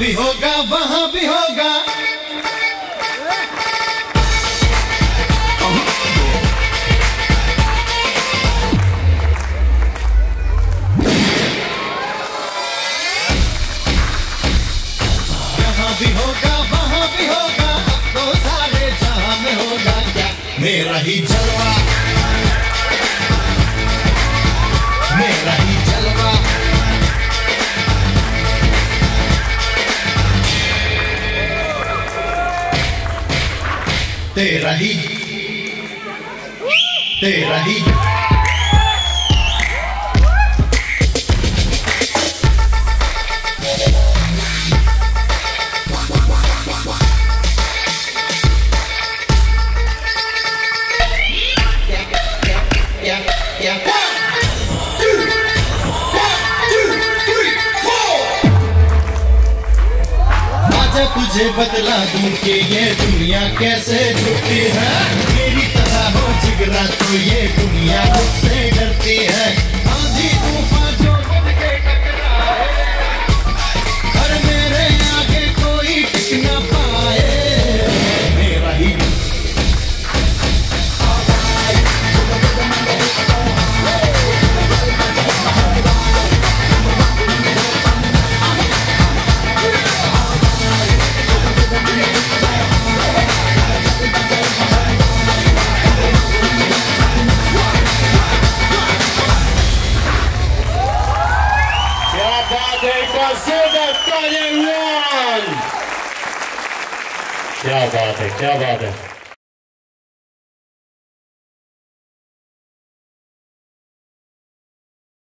भी होगा वहां भी होगा। यहाँ भी होगा वहां भी होगा, अब तो सारे जहां में होगा क्या मेरा ही जलवा, मेरा ही जलवा। तेरा ही, तेरा ही। तुझे बतला दूं कि ये दुनिया कैसे झुकती है, मेरी तरह हो जिगरा तो ये दुनिया मुझसे डरती है। आंधी तूफान जो बन के टकराए, और मेरे आगे कोई टिक ना पाए। मेरा ही क्या बात है, क्या बात है।